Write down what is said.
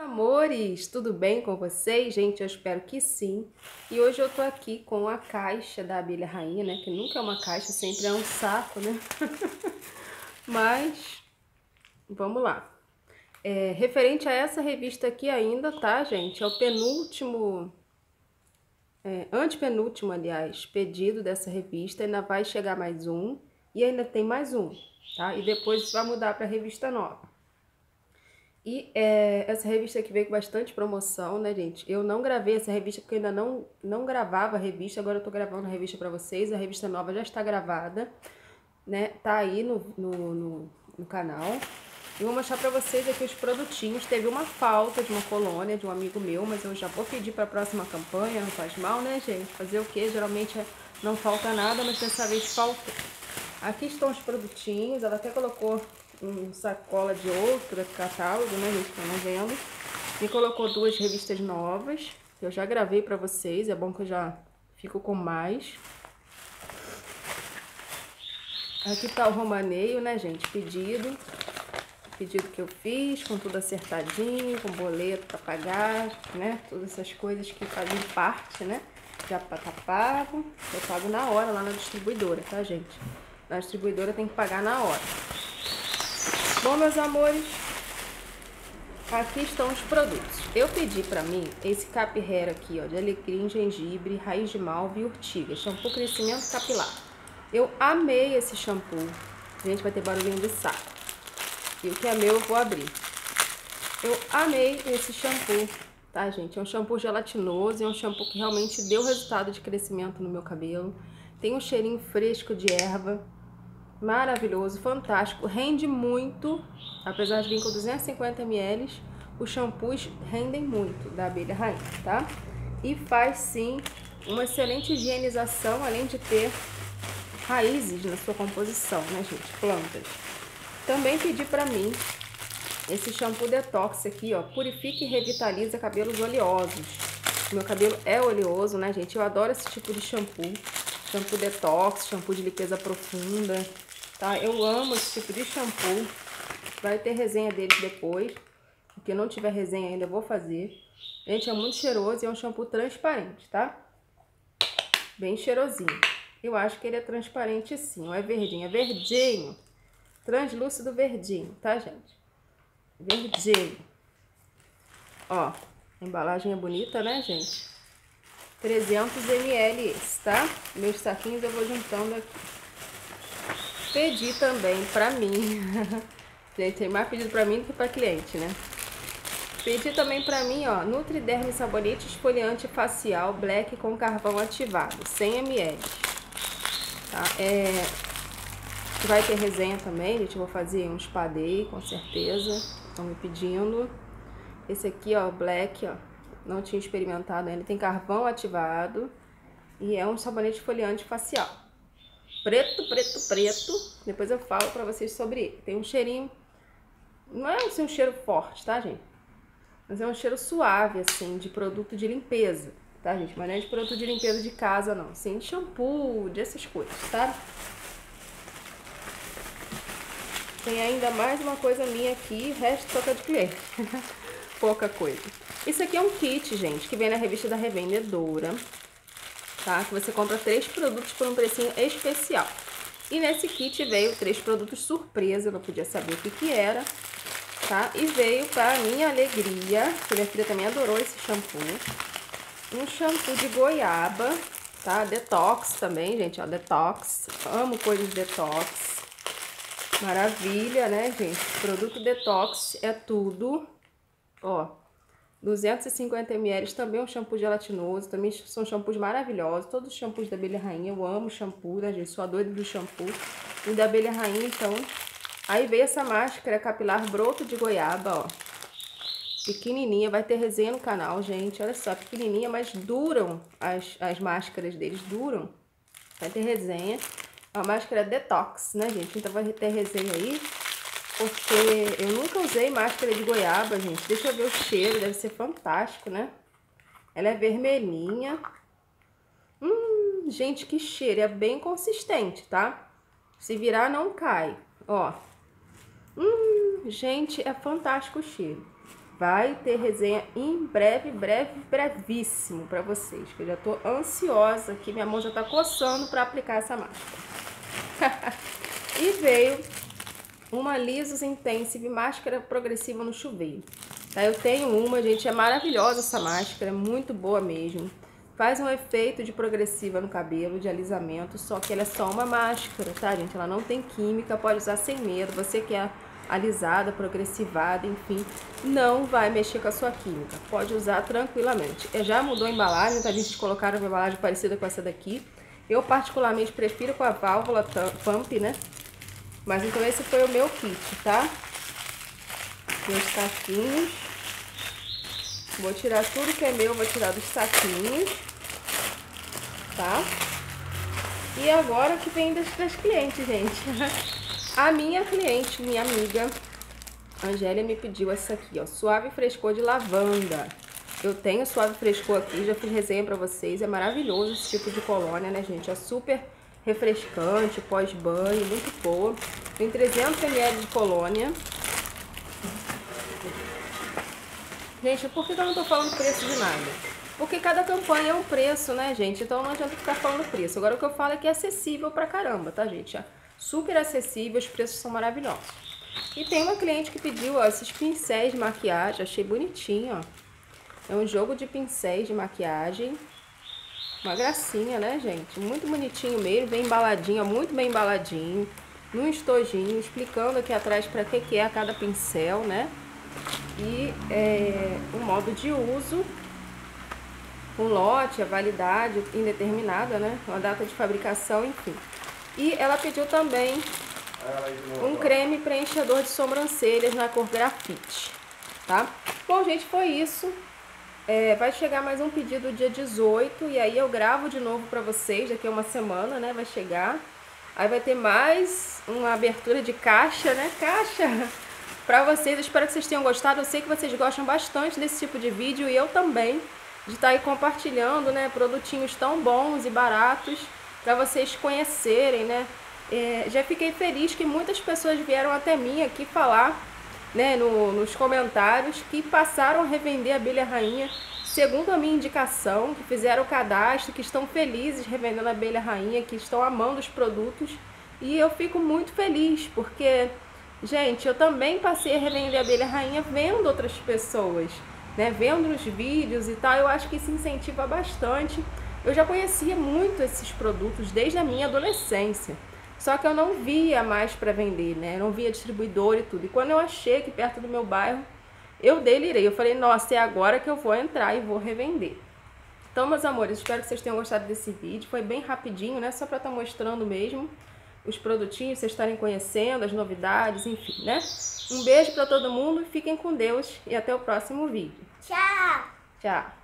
amores, tudo bem com vocês? Gente, eu espero que sim. E hoje eu tô aqui com a caixa da abelha rainha, né? Que nunca é uma caixa, sempre é um saco, né? Mas, vamos lá. Referente a essa revista aqui ainda, tá, gente? É o penúltimo, antepenúltimo, aliás, pedido dessa revista. Ainda vai chegar mais um e ainda tem mais um, tá? E depois vai mudar pra revista nova. E essa revista aqui veio com bastante promoção, né, gente? Eu não gravei essa revista porque eu ainda não gravava a revista. Agora eu tô gravando a revista pra vocês. A revista nova já está gravada, né? Tá aí no canal. E vou mostrar pra vocês aqui os produtinhos. Teve uma falta de uma colônia de um amigo meu, mas eu já vou pedir pra próxima campanha. Não faz mal, né, gente? Fazer o quê? Geralmente não falta nada, mas dessa vez faltou. Aqui estão os produtinhos. Ela até colocou um sacola de outro catálogo, né, gente, que eu não vendo. E colocou duas revistas novas, que eu já gravei pra vocês, é bom que eu já fico com mais. Aqui tá o romaneio, né, gente, pedido que eu fiz, com tudo acertadinho, com boleto pra pagar, né, todas essas coisas que fazem parte, né, já tá pago. Eu pago na hora lá na distribuidora, tá, gente? Na distribuidora tem que pagar na hora. Bom, meus amores, aqui estão os produtos. Eu pedi pra mim esse Cap Hair aqui, ó, de alecrim, gengibre, raiz de malva e urtiga, shampoo crescimento capilar. Eu amei esse shampoo. Gente, vai ter barulhinho de saco. E o que é meu eu vou abrir. Eu amei esse shampoo, tá, gente? É um shampoo gelatinoso, é um shampoo que realmente deu resultado de crescimento no meu cabelo. Tem um cheirinho fresco de erva. Maravilhoso, fantástico, rende muito, apesar de vir com 250 ml, os shampoos rendem muito da abelha rainha, tá? E faz sim uma excelente higienização, além de ter raízes na sua composição, né, gente? Plantas. Também pedi pra mim esse shampoo detox aqui, ó, purifica e revitaliza cabelos oleosos. Meu cabelo é oleoso, né, gente? Eu adoro esse tipo de shampoo. Shampoo detox, shampoo de limpeza profunda, tá? Eu amo esse tipo de shampoo. Vai ter resenha deles depois. Se não tiver resenha ainda, eu vou fazer. Gente, é muito cheiroso e é um shampoo transparente, tá? Bem cheirosinho. Eu acho que ele é transparente sim, ó, é verdinho. É verdinho. Translúcido verdinho, tá, gente? Verdinho. Ó, a embalagem é bonita, né, gente? 300 ml esse, tá? Meus saquinhos eu vou juntando aqui. Pedi também pra mim. Gente, tem mais pedido pra mim do que pra cliente, né? Pedi também pra mim, ó, Nutriderm sabonete esfoliante facial black com carvão ativado, 100 ml. Tá? Vai ter resenha também, gente. Eu vou fazer um spa day, com certeza. Estão me pedindo. Esse aqui, ó, black, ó. Não tinha experimentado ainda. Tem carvão ativado. E é um sabonete esfoliante facial. Preto, preto, preto. Depois eu falo pra vocês sobre ele. Tem um cheirinho... Não é assim, um cheiro forte, tá, gente? Mas é um cheiro suave, assim, de produto de limpeza. Tá, gente? Mas não é de produto de limpeza de casa, não. Sim, de shampoo, dessas coisas, tá? Tem ainda mais uma coisa minha aqui. O resto toca de cliente. Pouca coisa. Isso aqui é um kit, gente, que vem na revista da Revendedora. Tá? Que você compra 3 produtos por um precinho especial. E nesse kit veio 3 produtos surpresa, eu não podia saber o que que era, tá? E veio, para minha alegria, que minha filha também adorou esse shampoo, um shampoo de goiaba, tá? Detox também, gente, ó, detox. Amo coisas detox. Maravilha, né, gente? Produto detox é tudo, ó. 250 ml, também um shampoo gelatinoso, também são shampoos maravilhosos, todos os shampoos da abelha rainha, eu amo shampoo, né, gente, sou a doida do shampoo, e da abelha rainha, então, aí veio essa máscara capilar broto de goiaba, ó, pequenininha, vai ter resenha no canal, gente, olha só, pequenininha, mas duram, as máscaras deles duram, vai ter resenha, a máscara detox, né, gente, então vai ter resenha aí, porque eu nunca usei máscara de goiaba, gente. Deixa eu ver o cheiro, deve ser fantástico, né? Ela é vermelhinha. Gente, que cheiro. É bem consistente, tá? Se virar, não cai. Ó. Gente, é fantástico o cheiro. vai ter resenha em breve, brevíssimo para vocês, que eu já tô ansiosa aqui, minha mão já tá coçando para aplicar essa máscara. E veio uma Lisos Intensive máscara progressiva no chuveiro. Tá, eu tenho uma, gente, é maravilhosa essa máscara, é muito boa mesmo. Faz um efeito de progressiva no cabelo, de alisamento, só que ela é só uma máscara, tá, gente? Ela não tem química, pode usar sem medo. Você que é alisada, progressivada, enfim, não vai mexer com a sua química. Pode usar tranquilamente. Já mudou a embalagem, tá, gente? Colocaram uma embalagem parecida com essa daqui. Eu particularmente prefiro com a válvula pump, né? Mas então esse foi o meu kit, tá? Meus saquinhos. Vou tirar tudo que é meu, vou tirar dos saquinhos, tá? E agora que vem das clientes, gente. A minha cliente, minha amiga, Angélia, me pediu essa aqui, ó, Suave Frescor de Lavanda. Eu tenho Suave Frescor aqui, já fiz resenha pra vocês, é maravilhoso esse tipo de colônia, né, gente? É super refrescante, pós-banho, muito boa. Tem 300 ml de colônia. Gente, por que eu não tô falando preço de nada? Porque cada campanha é um preço, né, gente? Então não adianta ficar falando preço. Agora o que eu falo é que é acessível pra caramba, tá, gente? É super acessível, os preços são maravilhosos. E tem uma cliente que pediu, ó, esses pincéis de maquiagem, achei bonitinho, ó. É um jogo de pincéis de maquiagem. Uma gracinha, né, gente? Muito bonitinho mesmo, bem embaladinho, ó, muito bem embaladinho. Num estojinho, explicando aqui atrás pra que é cada pincel, né? E o modo de uso, um lote, a validade indeterminada, né? Uma data de fabricação, enfim. E ela pediu também um creme preenchedor de sobrancelhas na cor grafite, tá? Bom, gente, foi isso. Vai chegar mais um pedido dia 18 e aí eu gravo de novo pra vocês, daqui a uma semana, né? Vai chegar. Aí vai ter mais uma abertura de caixa, né? Caixa pra vocês. Eu espero que vocês tenham gostado. Eu sei que vocês gostam bastante desse tipo de vídeo e eu também, de estar aí compartilhando, né? Produtinhos tão bons e baratos pra vocês conhecerem, né? Já fiquei feliz que muitas pessoas vieram até mim aqui falar, né, nos comentários, que passaram a revender a abelha rainha segundo a minha indicação, que fizeram o cadastro, que estão felizes revendendo a abelha rainha, que estão amando os produtos. E eu fico muito feliz, porque, gente, eu também passei a revender a abelha rainha vendo outras pessoas, né, vendo os vídeos e tal. Eu acho que isso incentiva bastante. Eu já conhecia muito esses produtos desde a minha adolescência. Só que eu não via mais para vender, né? Eu não via distribuidor e tudo. E quando eu achei aqui perto do meu bairro, eu delirei. Eu falei, nossa, é agora que eu vou entrar e vou revender. Então, meus amores, espero que vocês tenham gostado desse vídeo. Foi bem rapidinho, né? Só para estar mostrando mesmo os produtinhos, vocês estarem conhecendo as novidades, enfim, né? Um beijo para todo mundo, fiquem com Deus e até o próximo vídeo. Tchau! Tchau!